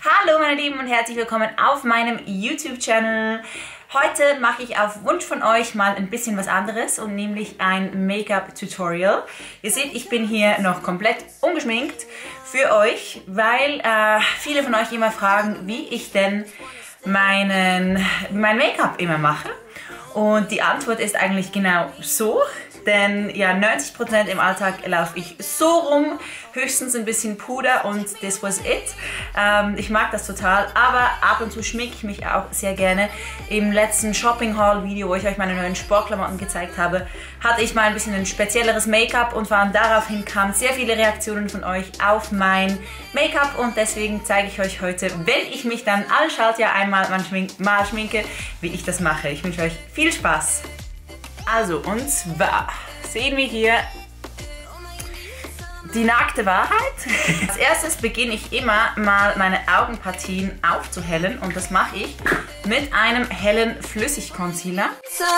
Hallo meine Lieben und herzlich willkommen auf meinem YouTube-Channel. Heute mache ich auf Wunsch von euch mal ein bisschen was anderes und nämlich ein Make-up-Tutorial. Ihr seht, ich bin hier noch komplett ungeschminkt für euch, weil viele von euch immer fragen, wie ich denn mein Make-up immer mache. Und die Antwort ist eigentlich genau so, denn ja, 90% im Alltag laufe ich so rum, höchstens ein bisschen Puder und this was it. Ich mag das total, aber ab und zu schminke ich mich auch sehr gerne. Im letzten Shopping-Haul-Video, wo ich euch meine neuen Sportklamotten gezeigt habe, hatte ich mal ein bisschen ein spezielleres Make-up und vor allem daraufhin kamen sehr viele Reaktionen von euch auf mein Make-up und deswegen zeige ich euch heute, wenn ich mich dann alle Schaltjahr einmal mal schminke, wie ich das mache. Ich wünsche euch viel Spaß. Also, und zwar sehen wir hier die nackte Wahrheit. Als erstes beginne ich immer mal meine Augenpartien aufzuhellen und das mache ich mit einem hellen Flüssigconcealer.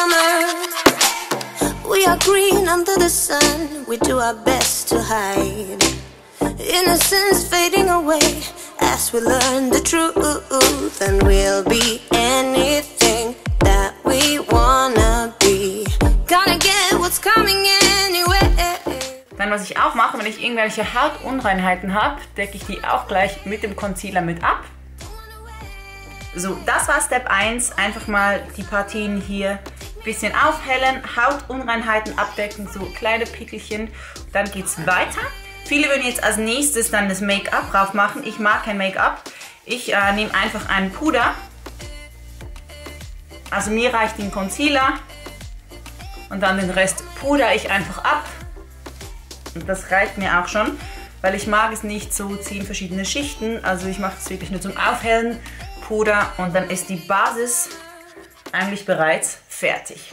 We are green under the sun, we do our best to hide. Innocence fading away as we learn the truth, and we'll be anything that we wanna be. Gonna get what's coming anyway. Dann, was ich auch mache, wenn ich irgendwelche Hautunreinheiten habe, decke ich die auch gleich mit dem Concealer mit ab. So, das war Step 1. Einfach mal die Partien hier ein bisschen aufhellen, Hautunreinheiten abdecken, so kleine Pickelchen. Dann geht es weiter. Viele würden jetzt als nächstes dann das Make-up drauf machen. Ich mag kein Make-up. Ich nehme einfach einen Puder. Also mir reicht den Concealer. Und dann den Rest pudere ich einfach ab. Und das reicht mir auch schon, weil ich mag es nicht so 10 verschiedene Schichten. Also ich mache es wirklich nur zum Aufhellen, Puder und dann ist die Basis eigentlich bereits fertig.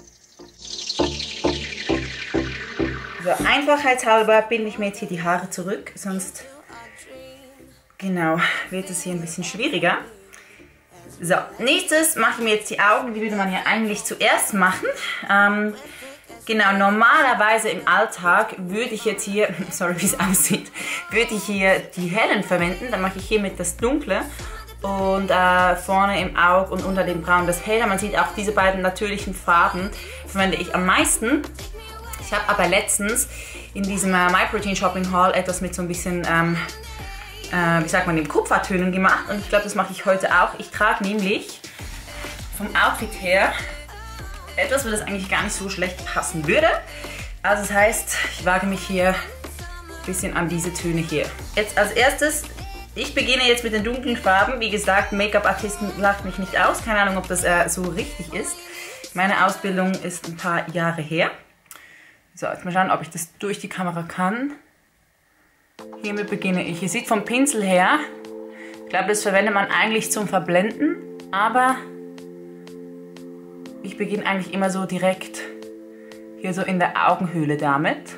So, einfachheitshalber binde ich mir jetzt hier die Haare zurück, sonst genau wird es hier ein bisschen schwieriger. So, nächstes mache ich mir jetzt die Augen, die würde man ja eigentlich zuerst machen. Genau, normalerweise im Alltag würde ich jetzt hier, sorry wie es aussieht, würde ich hier die hellen verwenden. Dann mache ich hiermit das Dunkle und vorne im Auge und unter dem Braun das helle. Man sieht auch diese beiden natürlichen Farben verwende ich am meisten. Ich habe aber letztens in diesem MyProtein Shopping Haul etwas mit so ein bisschen wie sagt man, den Kupfertönen gemacht und ich glaube, das mache ich heute auch. Ich trage nämlich vom Outfit her etwas, wo das eigentlich gar nicht so schlecht passen würde. Also das heißt, ich wage mich hier ein bisschen an diese Töne hier. Jetzt als erstes, ich beginne jetzt mit den dunklen Farben. Wie gesagt, Make-up-Artisten lacht mich nicht aus. Keine Ahnung, ob das so richtig ist. Meine Ausbildung ist ein paar Jahre her. So, jetzt mal schauen, ob ich das durch die Kamera kann. Hiermit beginne ich. Ihr seht vom Pinsel her, ich glaube, das verwendet man eigentlich zum Verblenden, aber ich beginne eigentlich immer so direkt hier so in der Augenhöhle damit.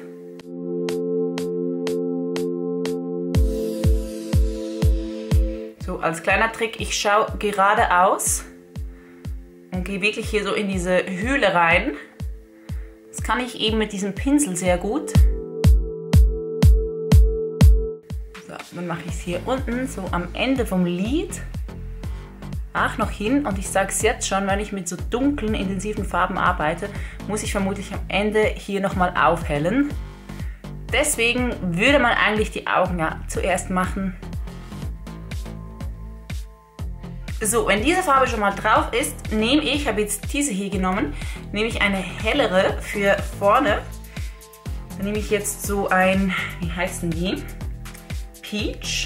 So, als kleiner Trick, ich schaue geradeaus und gehe wirklich hier so in diese Höhle rein. Das kann ich eben mit diesem Pinsel sehr gut. Dann mache ich es hier unten, so am Ende vom Lid, auch noch hin. Und ich sage es jetzt schon, wenn ich mit so dunklen, intensiven Farben arbeite, muss ich vermutlich am Ende hier nochmal aufhellen. Deswegen würde man eigentlich die Augen ja zuerst machen. So, wenn diese Farbe schon mal drauf ist, nehme ich, habe jetzt diese hier genommen, nehme ich eine hellere für vorne. Dann nehme ich jetzt so ein, wie heißen die? Peach.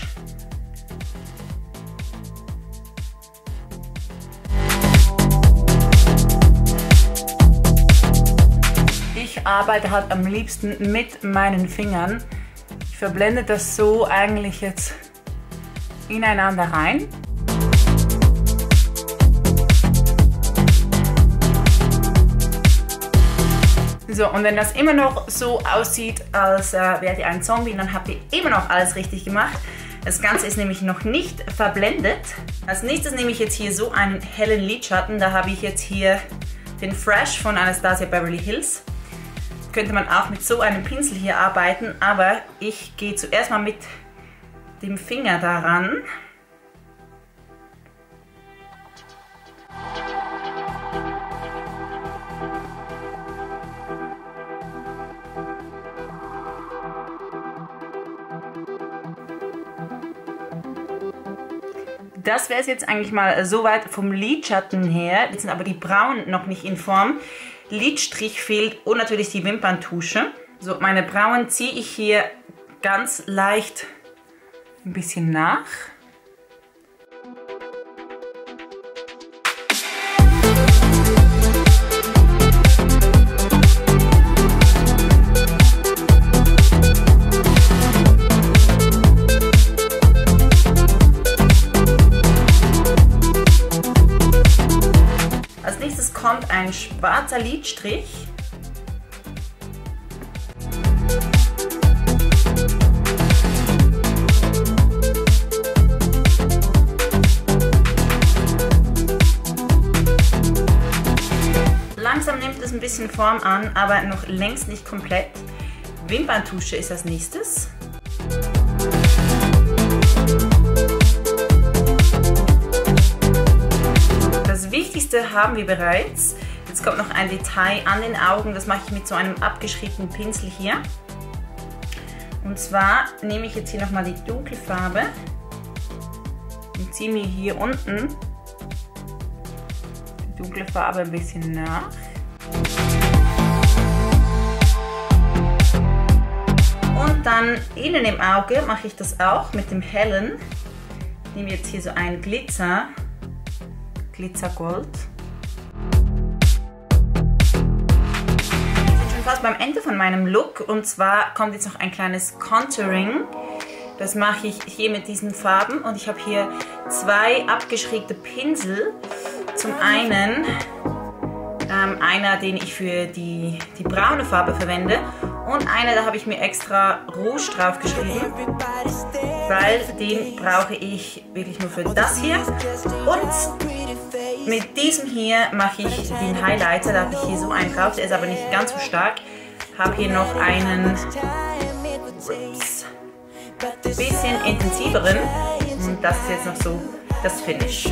Ich arbeite halt am liebsten mit meinen Fingern. Ich verblende das so eigentlich jetzt ineinander rein. So, und wenn das immer noch so aussieht, als wärt ihr ein Zombie, dann habt ihr immer noch alles richtig gemacht. Das Ganze ist nämlich noch nicht verblendet. Als nächstes nehme ich jetzt hier so einen hellen Lidschatten. Da habe ich jetzt hier den Fresh von Anastasia Beverly Hills. Könnte man auch mit so einem Pinsel hier arbeiten, aber ich gehe zuerst mal mit dem Finger daran das wäre es jetzt eigentlich mal soweit vom Lidschatten her. Jetzt sind aber die Brauen noch nicht in Form. Lidstrich fehlt und natürlich die Wimperntusche. So, meine Brauen ziehe ich hier ganz leicht ein bisschen nach. Als nächstes kommt ein schwarzer Lidstrich. Langsam nimmt es ein bisschen Form an, aber noch längst nicht komplett. Wimperntusche ist als nächstes. Das Wichtigste haben wir bereits. Jetzt kommt noch ein Detail an den Augen. Das mache ich mit so einem abgeschriebenen Pinsel hier. Und zwar nehme ich jetzt hier nochmal die dunkle Farbe und ziehe mir hier unten die dunkle Farbe ein bisschen nach. Und dann innen im Auge mache ich das auch mit dem hellen. Ich nehme jetzt hier so ein Glitzergold. Wir sind schon fast beim Ende von meinem Look und zwar kommt jetzt noch ein kleines Contouring. Das mache ich hier mit diesen Farben und ich habe hier zwei abgeschrägte Pinsel. Zum einen einer, den ich für die braune Farbe verwende und einer, da habe ich mir extra Rouge drauf geschrieben, weil den brauche ich wirklich nur für das hier. Und mit diesem hier mache ich den Highlighter, da habe ich hier so einen drauf, der ist aber nicht ganz so stark. Habe hier noch einen bisschen intensiveren und das ist jetzt noch so das Finish.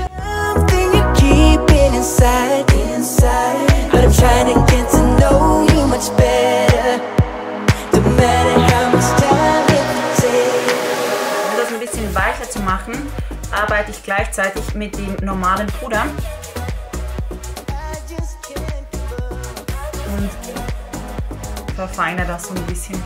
Um das ein bisschen weicher zu machen, arbeite ich gleichzeitig mit dem normalen Puder und verfeinere das so ein bisschen.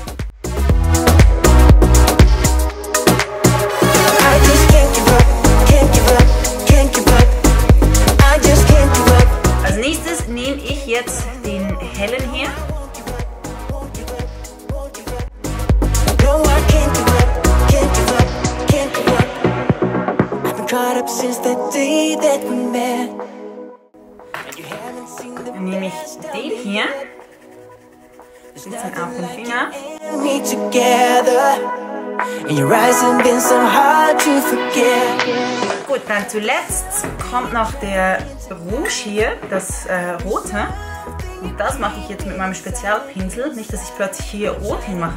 Als nächstes nehme ich jetzt den hellen hier. Dann nehme ich den hier. Ein bisschen auf den Finger. Gut, dann zuletzt kommt noch der Rouge hier, das rote. Und das mache ich jetzt mit meinem Spezialpinsel. Nicht, dass ich plötzlich hier rot hinmache.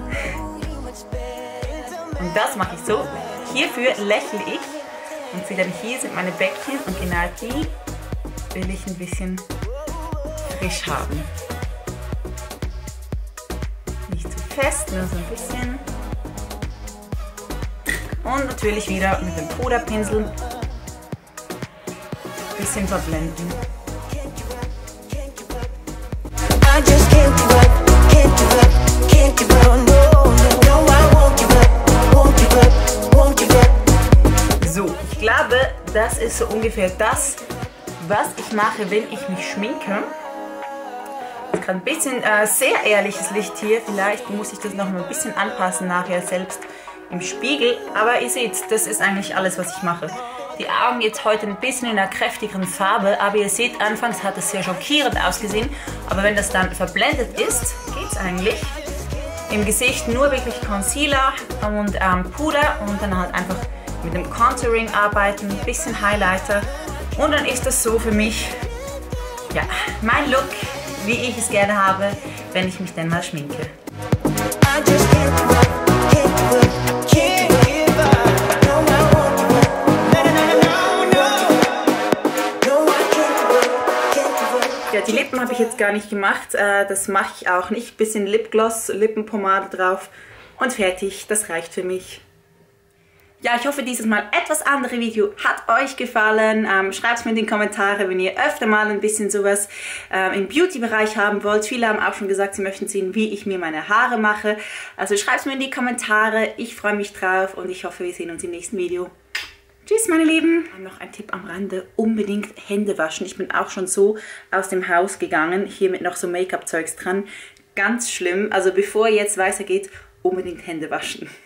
Und das mache ich so. Hierfür lächle ich. Und seht ihr, hier sind meine Bäckchen und genau die will ich ein bisschen frisch haben. Nicht zu fest, nur so ein bisschen. Und natürlich wieder mit dem Puderpinsel ein bisschen verblenden. So, ich glaube, das ist so ungefähr das, was ich mache, wenn ich mich schminke. Es ist gerade ein bisschen sehr ehrliches Licht hier. Vielleicht muss ich das noch mal ein bisschen anpassen nachher selbst im Spiegel. Aber ihr seht, das ist eigentlich alles, was ich mache. Die Augen jetzt heute ein bisschen in einer kräftigeren Farbe. Aber ihr seht, anfangs hat es sehr schockierend ausgesehen. Aber wenn das dann verblendet ist, geht es eigentlich. Im Gesicht nur wirklich Concealer und Puder. Und dann halt einfach mit dem Contouring arbeiten, ein bisschen Highlighter. Und dann ist das so für mich, ja, mein Look, wie ich es gerne habe, wenn ich mich denn mal schminke. Ja, die Lippen habe ich jetzt gar nicht gemacht, das mache ich auch nicht. Bisschen Lipgloss, Lippenpomade drauf und fertig, das reicht für mich. Ja, ich hoffe, dieses Mal etwas andere Video hat euch gefallen. Schreibt es mir in die Kommentare, wenn ihr öfter mal ein bisschen sowas im Beauty-Bereich haben wollt. Viele haben auch schon gesagt, sie möchten sehen, wie ich mir meine Haare mache. Also schreibt es mir in die Kommentare. Ich freue mich drauf und ich hoffe, wir sehen uns im nächsten Video. Tschüss, meine Lieben. Noch ein Tipp am Rande, unbedingt Hände waschen. Ich bin auch schon so aus dem Haus gegangen, hier mit noch so Make-up-Zeugs dran. Ganz schlimm. Also bevor jetzt weitergeht, unbedingt Hände waschen.